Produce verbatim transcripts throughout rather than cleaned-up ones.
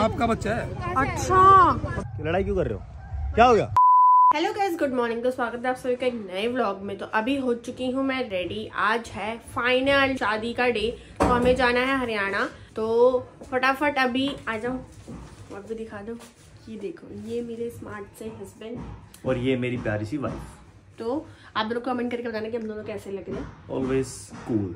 सांप का बच्चा है। अच्छा, लड़ाई क्यों कर रहे हो, क्या हो गया? Hello guys, good morning. तो स्वागत है आप सभी का एक नए व्लॉग में। तो अभी हो चुकी हूँ मैं रेडी। आज है फाइनल शादी का डे, तो हमें जाना है हरियाणा। तो फटाफट अभी आ जाओ और भी दिखा दो। ये देखो, ये मेरे स्मार्ट से हस्बैंड और ये मेरी प्यारी सी वाइफ। तो आप दोनों कमेंट करके बताना कि हम दोनों कैसे लग रहे हैं। Always cool.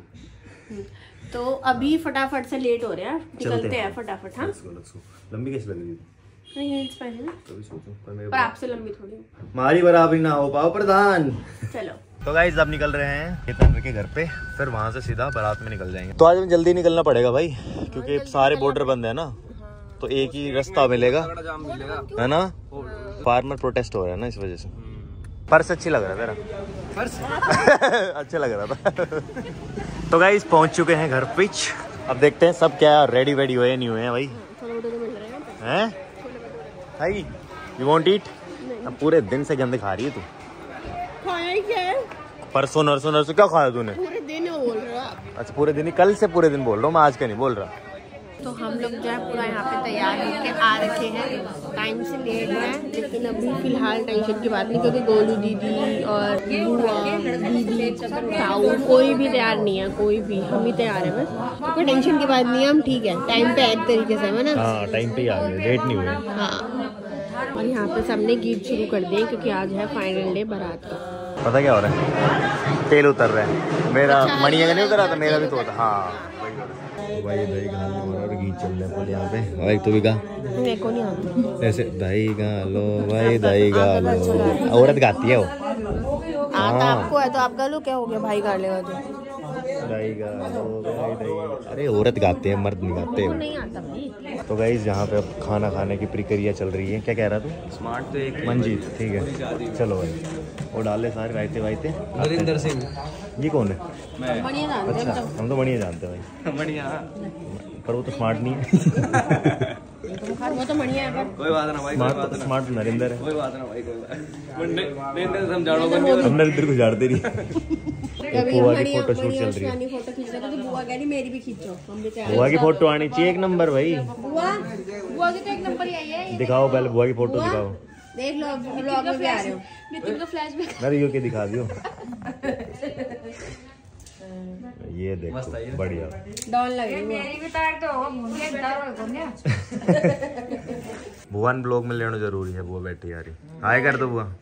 तो अभी फटाफट से लेट हो रहे हैं, निकलते हैं फटाफट। हाँ, लंबी कैसी लग रही है? नहीं हील्स पहने ना, तभी सोचो पर मेरे पर आपसे लंबी थोड़ी। हमारी बराबरी ना हो पाओ प्रधान। चलो तो गाइस अब निकल रहे हैं केतन के घर पे, फिर वहां से सीधा बारात में निकल जाएंगे। तो आज हमें जल्दी निकलना पड़ेगा भाई, क्योंकि सारे बॉर्डर बंद है ना। हाँ। तो एक ही रास्ता मिलेगा, है ना। फार्मर प्रोटेस्ट हो रहा है ना, इस वजह से। पर्स अच्छी लग रहा है तेरा, पर्स अच्छा लग रहा था। तो गाइस पहुंच चुके हैं घर पे। अब देखते हैं सब क्या रेडी वेडी हुए नहीं हुए हैं भाई। हैं भाई, यू वांट ईट? अब पूरे दिन से गंदे खा रही है तू। खाया ही क्या है? परसों नरसों नरसों क्या खाया तूने? पूरे दिन बोल रहा। अच्छा पूरे दिन ही, कल से पूरे दिन बोल रहा हूँ मैं, आज का नहीं बोल रहा। तो हम लोग जो है पूरा यहाँ पे तैयार होकर आ रखे हैं। टाइम से लेट है, लेकिन अभी फिलहाल टेंशन की बात नहीं, क्योंकि गोलू दीदी और बुआ दीदी ताऊ कोई भी तैयार नहीं है। कोई भी, हम ही तैयार है बस। तो कोई टेंशन की बात नहीं है, हम ठीक है, टाइम पे एक तरीके से है ना। हाँ टाइम पे ही आ गए, लेट नहीं हुए। हाँ, और यहाँ पे सबने गीत शुरू कर दिए, क्योंकि आज है फाइनल डे बारात का। पता क्या हो रहा है? तेल उतर रहा है मेरा। अच्छा, मणिया का नहीं उतरा था, मेरा भी तो होता। हाँ भाई, दही गालो और गीत चल रहे हैं यहाँ पे। भाई तू भी गा। मेरे को नहीं आता ऐसे, दही गालो भाई, दही गालो। औरत गाती है वो। आता आपको है तो आप गा लो, क्या हो गया भाई गा लेगा तो। दही गालो भाई दही। अरे औरत गाते हैं, मर्द नहीं गाते। नहीं आता भाई। तो गाइस यहाँ पे अब खाना खाने की प्रक्रिया चल रही है। क्या कह रहा तू? स्मार्ट तो एक मंजीत, ठीक है चलो भाई। वो डाले सारे रायते वायते। नरेंद्र सिंह, ये कौन है? मैं। अच्छा हम तो बढ़िया जानते हैं भाई। बढ़िया, पर वो तो स्मार्ट नहीं है। वो तो बढ़िया है, कोई बात ना भाई। स्मार्ट स्मार्ट नरेंद्र है। कोई बात ना भाई, कोई बात नरेंद्र समझाओ बंदी। हम नरेंद्र को झाड़ते रही। बुआ की फोटो शूट चल रही है। फोटो खींच रहे थे, बुआ कह रही मेरी भी खींचो। हम भी तैयार। बुआ की फोटो आनी चाहिए एक नंबर भाई। बुआ बुआ की तो एक नंबर ही आई है। दिखाओ पहले बुआ की फोटो दिखाओ। देख लो, व्लॉग में भी आ रहे हो। नितिन का फ्लैशबैक अरे यो के दिखा दियो। ये देखो बढ़िया डॉन लग रही है। बुआ ब्लॉग में लेना जरूरी है। बुआ बैठी यार, हाय कर दो बुआ।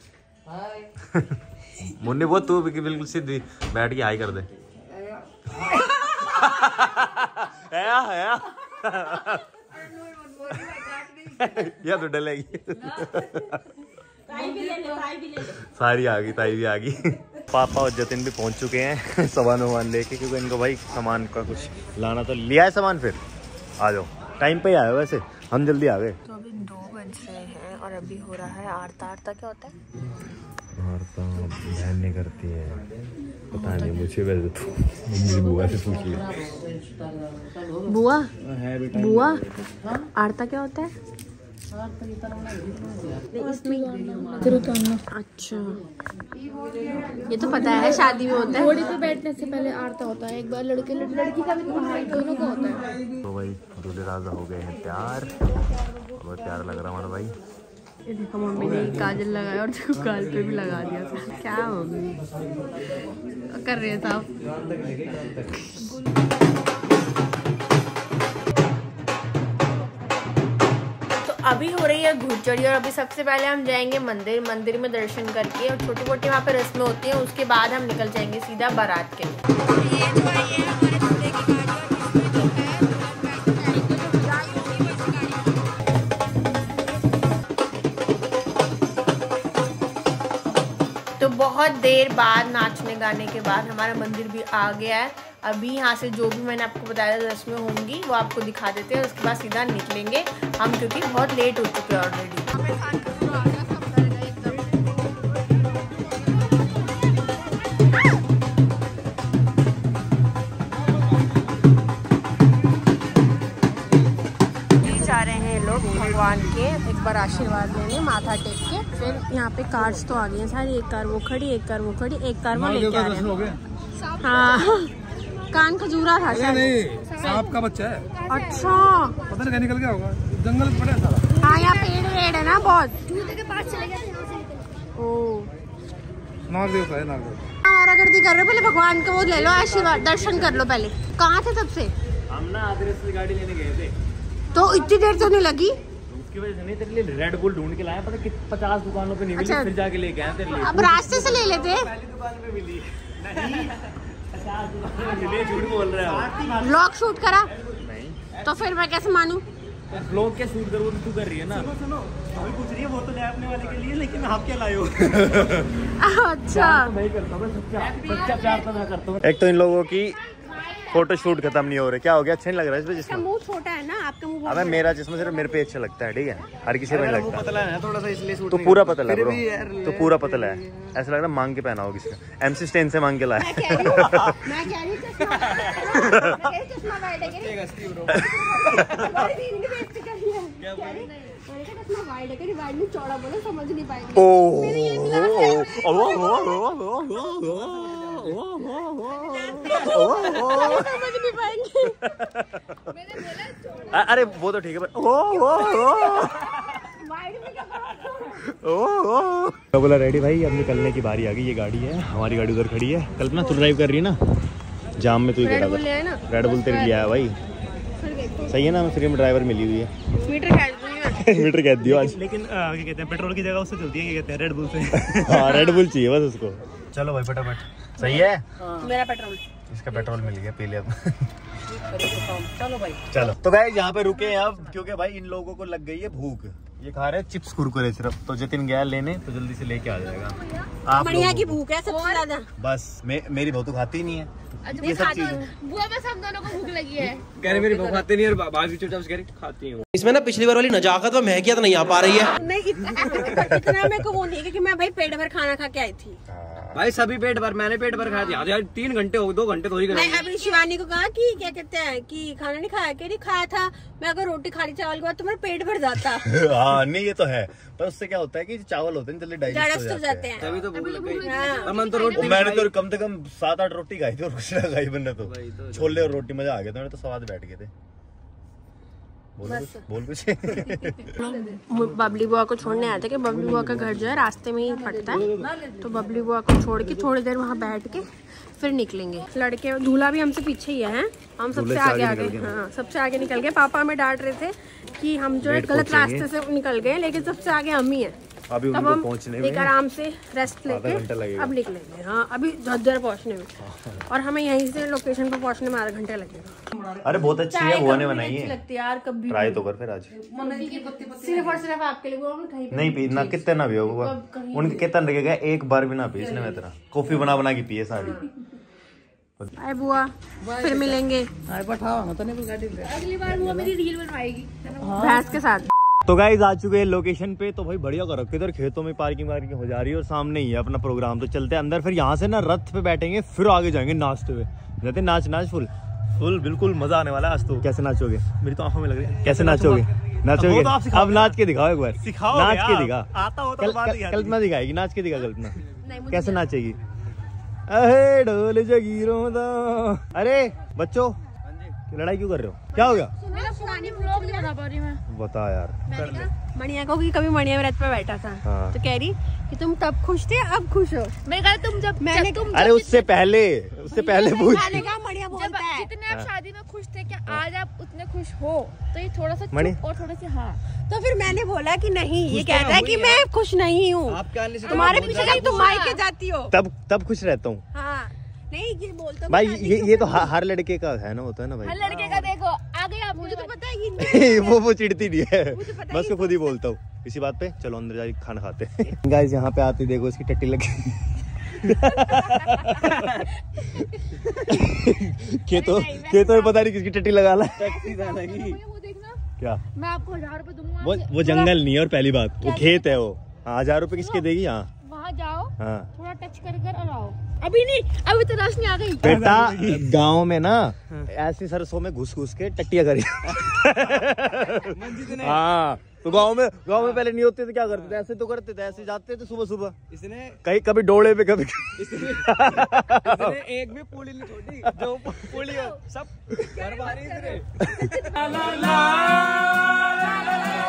मुन्नी वो तू भी बिल्कुल सीधी बैठ के हाय कर दे। है है या तो डलेगी। सारी आ गई, ताई भी आ गई। पापा और जतिन भी पहुंच चुके हैं सामान वामान लेके, क्योंकि इनको भाई सामान का कुछ लाना तो लिया है सामान। फिर आ जाओ, टाइम पे ही आए वैसे, हम जल्दी आ गए। तो अभी दो बज रहे हैं और अभी हो रहा है आरता। आरता क्या होता है? आरता बहन नहीं करती है, पता नहीं मुझे, वैसे तो मेरी बुआ से पूछ लिया। बुआ बुआ आरता क्या होता है? अच्छा, ये तो पता है, शादी में होता है। घोड़ी पे बैठने से पहले आरता होता है। एक बार लड़के लड़की का भी दोनों का होता है। तो भाई दूल्हे राजा हो गए हैं तैयार। बहुत प्यारा लग रहा हमारा भाई। ये देखो, मम्मी ने काजल लगाया और देखो गाल पे भी लगा दिया था। क्या मम्मी कर रहे थे आप? अभी हो रही है घुड़चड़ी, और अभी सबसे पहले हम जाएंगे मंदिर। मंदिर में दर्शन करके और छोटी मोटी वहाँ पे रस्में होती हैं, उसके बाद हम निकल जाएंगे सीधा बारात के लिए। ये जो है ये हमारे दूल्हे की गाड़ी, तो बहुत देर बाद नाचने गाने के बाद हमारा मंदिर भी आ गया है। अभी यहाँ से जो भी मैंने आपको बताया रस्में होंगी वो आपको दिखा देते हैं, उसके बाद सीधा निकलेंगे हम, क्योंकि बहुत लेट हो चुके हैं ऑलरेडी। जा रहे हैं लोग भगवान के एक बार आशीर्वाद लेने, माथा टेक के। फिर यहाँ पे कार्स तो आ गई हैं सारी, एक कार वो खड़ी, एक कार वो खड़ी, एक कार वो लेके आ रहे हैं। हाँ कान खजूरा था। नहीं, सांप का बच्चा है। अच्छा, पता नहीं क्या निकल गया होगा। जंगल पड़ा था। हाँ यहाँ पेड़ वेड़ है ना बहुत। जूते के पास चले गए थे वहाँ से निकल। ओ नागदेव है नागदेव। हमारा गर्दी कर रहे हो, पहले भगवान का वो ले लो, आशीर्वाद दर्शन कर लो पहले। कहाँ थे सबसे? हम ना आधे रास्ते से गाड़ी लेने गए थे, तो इतनी देर तो नहीं लगी? उसकी वजह से नहीं, तेरे लिए रेड बुल ढूंढ के लाया, पता कि पचास दुकानों पे नहीं मिली, अच्छा। फिर जाके लेके आए तेरे लिए। अब रास्ते से ले लेते। पहली दुकान पे मिली नहीं, पचास दुकानों पे मिली। झूठ बोल रहे हो। व्लॉग शूट करा नहीं तो फिर मैं कैसे मानूं? ब्लॉग क्या शूट करो, तू कर रही है ना। सुनो सुनो, अभी पूछ रही है वो तो ले अपने वाले के लिए, लेकिन आप क्या लाए हो? अच्छा नहीं करता मैं सच्चा सच्चा प्यार तो मैं करता हूँ। एक तो इन लोगों की फोटो शूट खत्म नहीं हो रही, क्या हो गया? अच्छा नहीं लग रहा है इस पे इसका चश्मा? मुंह छोटा है ना, आपका मुंह बहुत अबे मेरा चश्मा सिर्फ मेरे पे अच्छा लगता है, ठीक है, हर किसी पे नहीं लगता। पतला है थोड़ा सा इसलिए सूट तो नहीं पूरा करता। पतला है फिर ब्रो, भी यार तो पूरा पतला है, ऐसा लग रहा है मांग के पहना हो किसी का, एमसी स्टैन से मांग के लाया। मैं कह रही हूँ मैं कह रही हूँ चश्मा मैं कह रही हूँ चश्मा वाइड है, कह रही हमारी दीदी ने बेइज्जती कर दी है। कह रही मैंने कहा चश्मा वाइड है, कह रही वाइड में चौड़ा बोलो समझ नहीं पाएगी। ओ मेरे ये ग्लास है। समझ नहीं पाएंगे। अरे वो तो ठीक है पर ओ ओ ओ वाइड में क्या ओ ओ तो बोला रेडी भाई, अब निकलने की बारी आ गई। ये गाड़ी है, हमारी गाड़ी उधर खड़ी है। कल्पना तू ड्राइव कर रही है ना, जाम में तू ही रेड खड़ा बुल ले आए था। ना? रेड बुल तेरे लिए आया भाई, फिर देखो सही है ना, फ्री में ड्राइवर मिली हुई है। मीटर खेल दूंगी मैं। मीटर कह दियो आज। लेकिन आ, क्या कहते हैं, पेट्रोल की जगह उससे चलती है, क्या कहते हैं, रेड बुल से। हाँ रेड बुल चाहिए बस उसको। चलो भाई फटाफट, सही है। मेरा पेट्रोल इसका पेट्रोल मिल गया, पी लिया। चलो भाई चलो तो गाइस यहाँ पे रुके हैं अब, क्योंकि भाई इन लोगों को लग गई है भूख। ये खा रहे हैं चिप्स कुरकुरे सिर्फ, तो जतिन गया लेने तो जल्दी से लेके आ जाएगा। आप बढ़िया लोगों की को- भूख है सबसे ज्यादा। बस मे, मेरी बहू तो खाती ही नहीं है ये सब चीजें। बुआ बस हम दोनों को भूख लगी है। कह रहे मेरी बहू खाती नहीं, और भाभी चुपचाप से कह रही खाती हूँ। इसमें ना पिछली बार वाली नजाकत व महकियत नहीं आ पा रही है। नहीं इत- इतना मेरे को वो नहीं है, क्योंकि मैं भाई पेट भर खाना खा के आई थी। भाई सभी पेट भर, मैंने पेट भर खा दिया यार। तीन घंटे हो, दो घंटे तो ही मैं अभी शिवानी को कहा कि क्या कहते हैं कि खाना नहीं खाया, कह रही खाया था मैं, अगर रोटी खा ली चावल के बाद तो मेरा पेट भर जाता। हाँ नहीं ये तो है, पर उससे क्या होता है कि चावल होते हैं जल्दी डाइजेस्ट डाइजेस्ट हो हो जाते जाते हैं। हैं। तभी तो भूख लग गई। हाँ। और मन तो रोटी मैंने तो कम से कम सात आठ रोटी खाई थी और कुछ ना खाई मैंने तो, तो छोले और रोटी मजा आ गया था, मैंने तो स्वाद बैठ गए थे। बोल कुछ, बोल कुछ। बबली बुआ को छोड़ने आए थे कि बबली बुआ का घर जो है रास्ते में ही पड़ता है, तो बबली बुआ को छोड़ के थोड़ी देर वहाँ बैठ के फिर निकलेंगे। लड़के दूल्हा भी हमसे पीछे ही है, हम सबसे आगे आगे हाँ सबसे आगे निकल गए। पापा हमें डांट रहे थे कि हम जो है गलत रास्ते से निकल गए, लेकिन सबसे आगे हम ही हैं। अभी अब उनको हम पहुंचने एक में आराम से रेस्ट आधा घंटा लेके लगेगा। अब निकलेंगे। हाँ अभी झज्जर पहुँचने में, और हमें यहीं से लोकेशन पर पहुँचने में आधा घंटा लगेगा। अरे बहुत अच्छी है, बुआ ने बनाई है, लगती है यार कभी ट्राई तो कर फिर आज। सिर्फ और सिर्फ आपके लिए वो कहीं पे नहीं पी ना, कितने ना भी हो बुआ, उनके कितना लगेगा, एक बार भी ना पी इसने में तेरा कॉफी बना बना के पिए सारी। बाय बुआ, फिर मिलेंगे अगली बार बुआ मेरी रील बनवाएगी। भैंस के साथ। तो गाइस आ चुके हैं लोकेशन पे, तो भाई बढ़िया करो, किधर खेतों में पार्किंग वार्किंग हो जा रही है और सामने ही है अपना प्रोग्राम। तो चलते हैं अंदर, फिर यहाँ से ना रथ पे बैठेंगे, फिर आगे जाएंगे नाचते हुए। जाते नाच नाच फुल फुल बिल्कुल मजा आने वाला है आज तो। कैसे नाचोगे? मेरी तो आंखों में लग रही है। कैसे नाचोगे? नाचोगे? वो तो आप सिखाओगे अब नाच के दिखाओ एक बार, सिखाओगे नाच के आप। दिखा। आता हो तो कल- बात कल- ही आती। कल्पना दिखाएगी, नाच के दिखा कल्पना। कैसे नाचेगी? अहे ढोल जगीरों दा। अरे बच्चों लड़ाई क्यों कर रहे हो, क्या हो गया? मेरा पुरानी ब्लॉग नहीं बना पा रही मैं। बता यार। मणिया को कि कभी मणिया व्रत पे बैठा था, हाँ। तो कह रही कि तुम तब खुश थे अब खुश हो। मैंने कहा तुम जब मैंने- जब तुम अरे उससे पहले उससे पहले पूछ। मैंने कहा मणिया जब बोलता है जितने आप शादी में खुश थे, क्या आज आप उतने खुश हो? तो ये थोड़ा सा मणि? चुप और थोड़ा सा हाँ। तो फिर मैंने बोला कि नहीं, ये कहता है कि मैं खुश नहीं हूँ, आपके आने से तुम्हारे पीछे कहीं तुम मायके जाती हो। तब तब खुश रहता हूँ हाँ नहीं ये बोलता भाई, ये ये तो हर हर लड़के का है ना, होता है ना हर भाई। लड़के का देखो आगे आप मुझे तो पता है ये वो वो चिढ़ती नहीं है, मुझे पता मैं उसको खुद ही बोलता हूँ इसी बात पे। चलो अंदर जाके खाना खाते हैं। गाइस यहाँ पे आते देखो इसकी टट्टी लगी। खेतों खेतों में पता नहीं किसकी टट्टी लगा ला। वो देखना, क्या मैं आपको हजार रुपए दूंगा। वो वो जंगल नहीं है, और पहली बात वो खेत है। वो हाँ, हजार रुपए किसके देगी? हाँ वहाँ जाओ, हाँ थोड़ा टच कर कर और आओ। अभी नहीं, अभी तो रोशनी आ गई। बेटा गांव में ना ऐसी सरसों में घुस घुस के टट्टियां करी। हाँ तो गांव में गांव में पहले नहीं होते थे, क्या करते थे? ऐसे तो करते थे, ऐसे जाते थे सुबह सुबह। इसने कहीं कभी डोले पे, कभी इसने, इसने एक भी पुली नहीं छोड़ी, जो पुली सब घर बारी इसने।